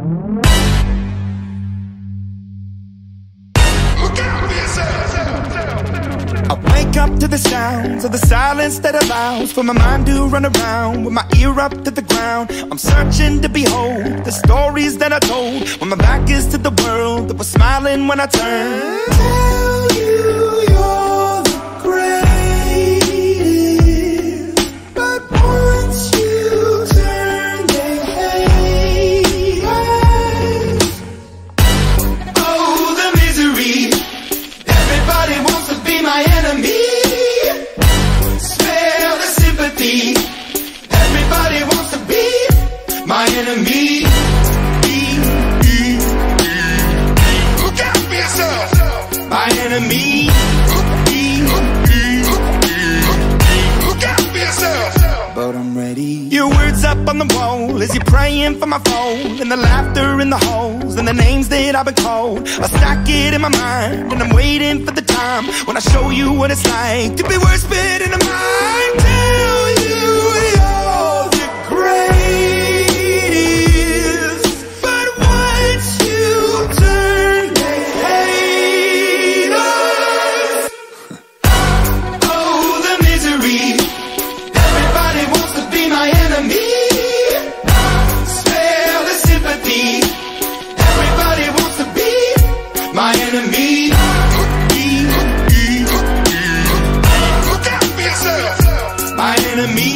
I wake up to the sounds of the silence that allows for my mind to run around with my ear up to the ground. I'm searching to behold the stories that I told when my back is to the world that was smiling when I turned. Tell you you're the greatest, but once you turn they hate us. Oh, the misery. Everybody wants to be my enemy. Spare the sympathy. Everybody wants to be my enemy. Look out for yourself. My enemy. Look out for yourself. But I'm ready. Your words up on the wall as you're praying for my phone, and the laughter in the holes and the names that I've been called. I stack it in my mind and I'm waiting for the time when I show you what it's like to be worse fit in a mind. Tell you you're the greatest, but once you turn they hate us. Oh, the misery. Everybody wants to be my enemy. Spare the sympathy. Everybody wants to be my enemy. Look out for yourself. My enemy.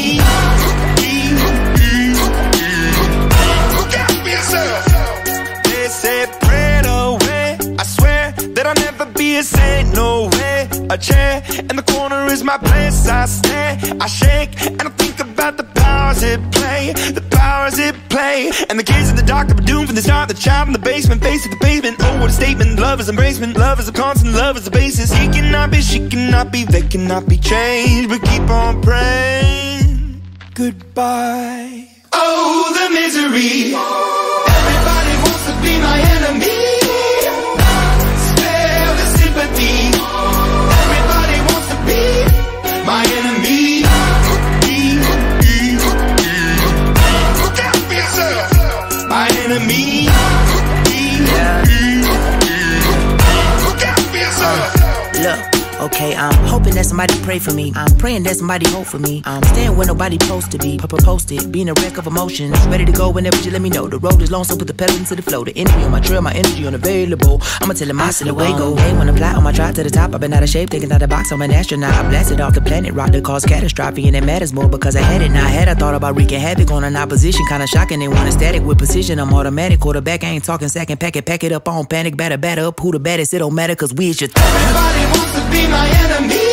Look out for yourself. They say pray away. I swear that I'll never be a saint. No way. A chair in the corner is my place. I stare, I shake, and I think about the powers at play. The powers at play. And the kids in the dark that were doomed from the start. The child in the basement, face to the pavement. Oh, what a statement. Love is embracement. Love is a constant. Love is the basis. He cannot be, she cannot be, they cannot be changed. But keep on praying. Goodbye. Oh, the misery. Everybody wants to be my enemy. Spare the sympathy. Everybody wants to be my enemy. Look out for yourself. My enemy. Look out for yourself. Look, okay, I'm hoping that somebody pray for me. I'm praying that somebody hope for me. I'm staying where nobody supposed to be. Posted, being a wreck of emotions. Ready to go whenever you let me know. The road is long, so put the pedal into the flow. The energy on my trail, my energy unavailable. I'ma tell him I still away go. Hey, when I fly on my drive to the top, I've been out of shape, thinking out of the box. I'm an astronaut. I blasted off the planet, rock that caused catastrophe, and it matters more because I had it. Now I had I thought about wreaking havoc on an opposition, kinda shocking. They want a static with precision. I'm automatic, quarterback. I ain't talking second packet, pack it up on panic, batter up. Who the baddest? It don't matter, cause we is your everybody wants to be my enemy.